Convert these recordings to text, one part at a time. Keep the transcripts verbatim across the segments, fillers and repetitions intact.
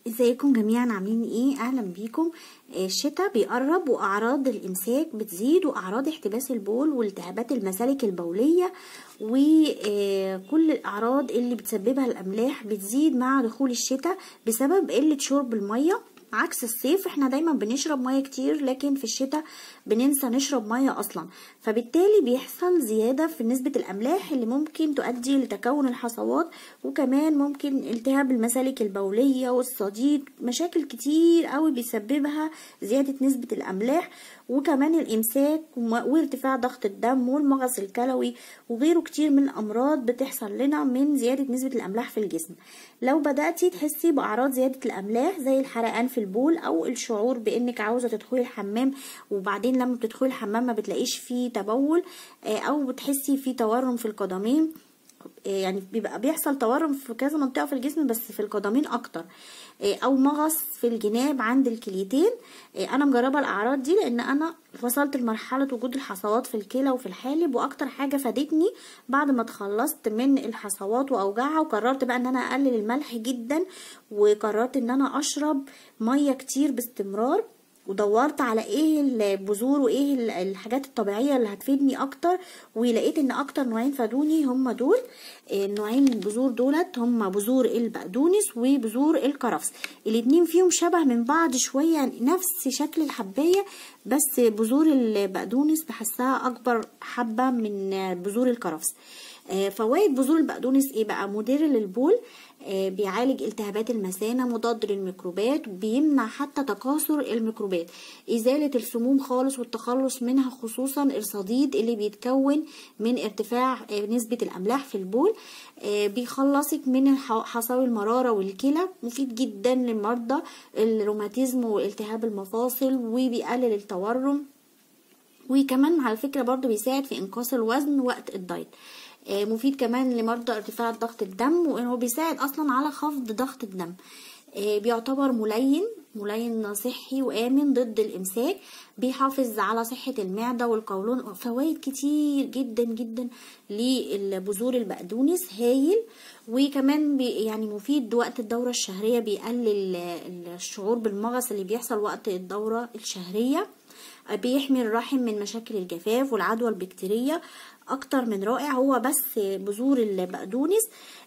ازيكم جميعا؟ عاملين ايه؟ اهلا بيكم. الشتاء بيقرب واعراض الامساك بتزيد واعراض احتباس البول والتهابات المسالك البوليه وكل الاعراض اللي بتسببها الاملاح بتزيد مع دخول الشتاء بسبب قله شرب الميه. عكس الصيف احنا دايما بنشرب ميه كتير، لكن في الشتاء بننسى نشرب ميه اصلا، فبالتالي بيحصل زياده في نسبه الاملاح اللي ممكن تؤدي لتكون الحصوات، وكمان ممكن التهاب المسالك البوليه والصديد. مشاكل كتير قوي بيسببها زياده نسبه الاملاح، وكمان الامساك وارتفاع ضغط الدم والمغص الكلوي وغيره كتير من الامراض بتحصل لنا من زياده نسبه الاملاح في الجسم. لو بدأتي تحسي باعراض زياده الاملاح زي الحرقان في البول او الشعور بانك عاوزه تدخلي الحمام وبعدين لما بتدخلي الحمام ما بتلاقيش فيه تبول، او بتحسي فيه تورم في القدمين، يعني بيبقى بيحصل تورم في كذا منطقه في الجسم بس في القدمين اكتر، او مغص في الجناب عند الكليتين. انا مجربه الاعراض دي لان انا وصلت لمرحله وجود الحصوات في الكلى وفي الحالب، واكتر حاجه فادتني بعد ما اتخلصت من الحصوات واوجاعها وقررت بقى ان انا اقلل الملح جدا، وقررت ان انا اشرب ميه كتير باستمرار، ودورت على ايه البذور وايه الحاجات الطبيعيه اللي هتفيدني اكتر، ولقيت ان اكتر نوعين فادوني هم دول. النوعين من البذور دولت هم بذور البقدونس وبذور الكرفس، الاتنين فيهم شبه من بعض شويه، يعني نفس شكل الحبايه، بس بذور البقدونس بحسها اكبر حبه من بذور الكرفس. فوائد بذور البقدونس ايه بقى؟ مدر للبول، بيعالج التهابات المثانه، مضاد للميكروبات، بيمنع حتى تكاثر الميكروبات، ازاله السموم خالص والتخلص منها، خصوصا الصديد اللي بيتكون من ارتفاع نسبه الاملاح في البول، بيخلصك من حصاوي المراره والكلى، مفيد جدا لمرضى الروماتيزم والتهاب المفاصل، وبيقلل التورم، وكمان على فكره برضو بيساعد في انقاص الوزن وقت الدايت. مفيد كمان لمرضى ارتفاع ضغط الدم، وانه بيساعد اصلا على خفض ضغط الدم. بيعتبر ملين ملين صحي وامن ضد الامساك، بيحافظ على صحة المعدة والقولون. فوائد كتير جدا جدا للبذور البقدونس، هايل. وكمان بي يعني مفيد وقت الدورة الشهرية، بيقلل الشعور بالمغص اللي بيحصل وقت الدورة الشهرية، بيحمي الرحم من مشاكل الجفاف والعدوى البكتيرية. اكتر من رائع. هو بس بذور البقدونس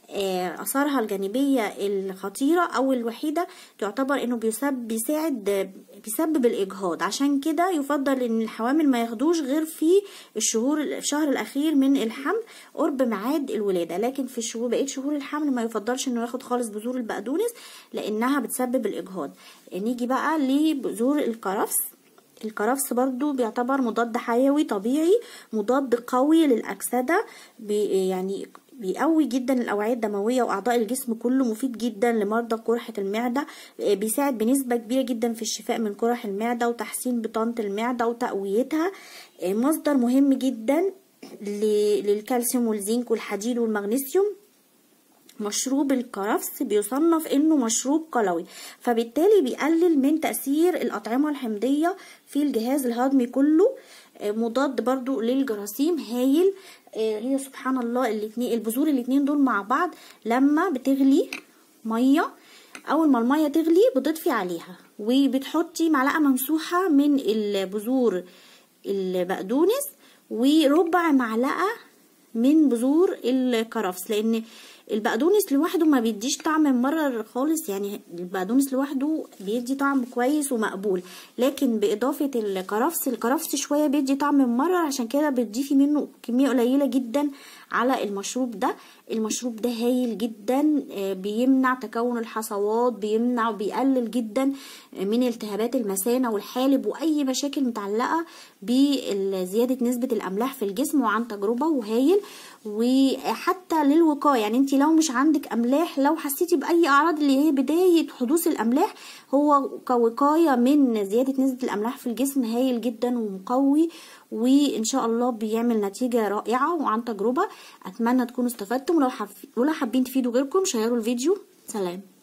اثارها الجانبيه الخطيره او الوحيده تعتبر انه بيسبب بيساعد بيسبب الاجهاض، عشان كده يفضل ان الحوامل ما ياخدوش غير في الشهور الشهر الاخير من الحمل قرب ميعاد الولاده، لكن في الشهور بقيه شهور الحمل ما يفضلش انه ياخد خالص بذور البقدونس لانها بتسبب الاجهاض. نيجي بقى لبذور الكرفس. الكرفس برضو بيعتبر مضاد حيوي طبيعي، مضاد قوي للأكسدة، بي يعني بيقوي جدا الأوعية الدموية وأعضاء الجسم كله، مفيد جدا لمرضى قرحة المعدة، بيساعد بنسبة كبيرة جدا في الشفاء من قرح المعدة وتحسين بطانة المعدة وتقويتها. مصدر مهم جدا للكالسيوم والزنك والحديد والمغنيسيوم. مشروب الكرفس بيصنف انه مشروب قلوي، فبالتالي بيقلل من تأثير الأطعمة الحمضية في الجهاز الهضمي كله. مضاد برضو للجراثيم، هايل. هي سبحان الله الاتنين البذور الاتنين دول مع بعض لما بتغلي مية، اول ما المية تغلي بتضفي عليها وبتحطي معلقة ممسوحة من البذور البقدونس وربع معلقة من بذور الكرفس، لان البقدونس لوحده ما بيديش طعم ممرر خالص، يعني البقدونس لوحده بيدي طعم كويس ومقبول، لكن باضافه الكرفس الكرفس شويه بيدي طعم ممرر، عشان كده بتضيفي منه كميه قليله جدا على المشروب ده. المشروب ده هايل جدا، بيمنع تكون الحصوات، بيمنع وبيقلل جدا من التهابات المثانه والحالب واي مشاكل متعلقه بزياده نسبه الاملاح في الجسم، وعن تجربه وهايل. وحتى للوقايه، يعني انت لو مش عندك املاح، لو حسيتي باي اعراض اللي هي بدايه حدوث الاملاح، هو كوقايه من زياده نسبه الاملاح في الجسم هايل جدا ومقوي، وان شاء الله بيعمل نتيجه رائعه وعن تجربه. اتمنى تكونوا استفدتم، ولو حابين تفيدوا غيركم شيروا الفيديو. سلام.